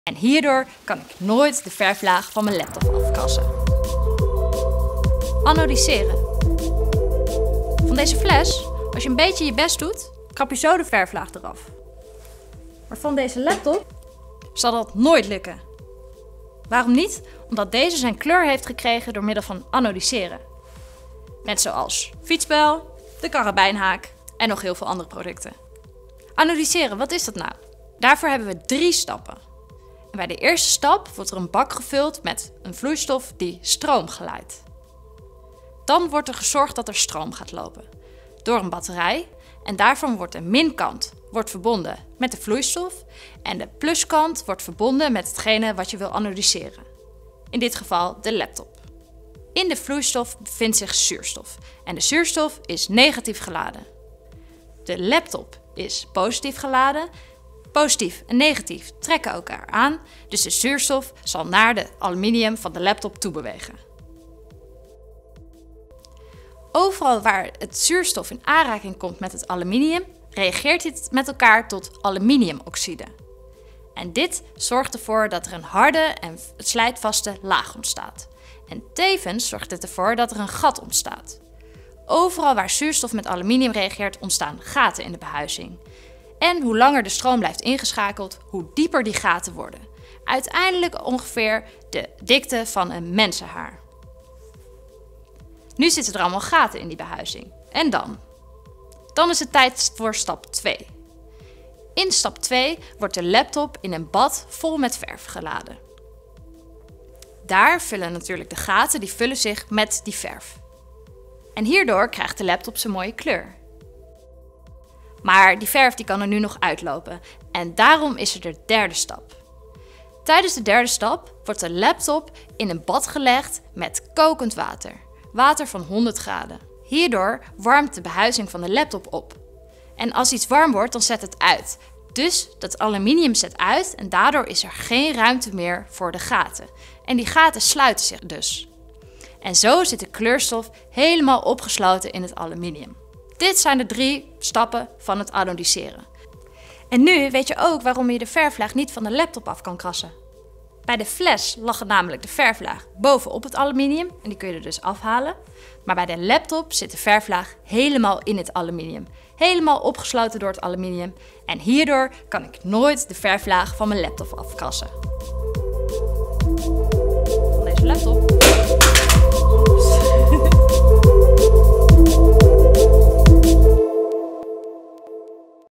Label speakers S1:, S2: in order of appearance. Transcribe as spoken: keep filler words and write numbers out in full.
S1: En hierdoor kan ik nooit de verflaag van mijn laptop afkrassen. Anodiseren. Van deze fles, als je een beetje je best doet, krap je zo de verflaag eraf. Maar van deze laptop zal dat nooit lukken. Waarom niet? Omdat deze zijn kleur heeft gekregen door middel van anodiseren. Net zoals fietsbel, de karabijnhaak en nog heel veel andere producten. Anodiseren, wat is dat nou? Daarvoor hebben we drie stappen. En bij de eerste stap wordt er een bak gevuld met een vloeistof die stroom geleidt. Dan wordt er gezorgd dat er stroom gaat lopen door een batterij en daarvan wordt de minkant wordt verbonden met de vloeistof en de pluskant wordt verbonden met hetgene wat je wil anodiseren. In dit geval de laptop. In de vloeistof bevindt zich zuurstof en de zuurstof is negatief geladen. De laptop is positief geladen. Positief en negatief trekken elkaar aan, dus de zuurstof zal naar de aluminium van de laptop toe bewegen. Overal waar het zuurstof in aanraking komt met het aluminium, reageert dit met elkaar tot aluminiumoxide. En dit zorgt ervoor dat er een harde en slijtvaste laag ontstaat. En tevens zorgt dit ervoor dat er een gat ontstaat. Overal waar zuurstof met aluminium reageert, ontstaan gaten in de behuizing. En hoe langer de stroom blijft ingeschakeld, hoe dieper die gaten worden. Uiteindelijk ongeveer de dikte van een mensenhaar. Nu zitten er allemaal gaten in die behuizing. En dan? Dan is het tijd voor stap twee. In stap twee wordt de laptop in een bad vol met verf geladen. Daar vullen natuurlijk de gaten, die vullen zich met die verf. En hierdoor krijgt de laptop zijn mooie kleur. Maar die verf die kan er nu nog uitlopen en daarom is er de derde stap. Tijdens de derde stap wordt de laptop in een bad gelegd met kokend water. Water van honderd graden. Hierdoor warmt de behuizing van de laptop op. En als iets warm wordt, dan zet het uit. Dus dat aluminium zet uit en daardoor is er geen ruimte meer voor de gaten. En die gaten sluiten zich dus. En zo zit de kleurstof helemaal opgesloten in het aluminium. Dit zijn de drie stappen van het anodiseren. En nu weet je ook waarom je de verflaag niet van de laptop af kan krassen. Bij de fles lag namelijk de verflaag bovenop het aluminium en die kun je er dus afhalen. Maar bij de laptop zit de verflaag helemaal in het aluminium. Helemaal opgesloten door het aluminium. En hierdoor kan ik nooit de verflaag van mijn laptop afkrassen. Van deze laptop.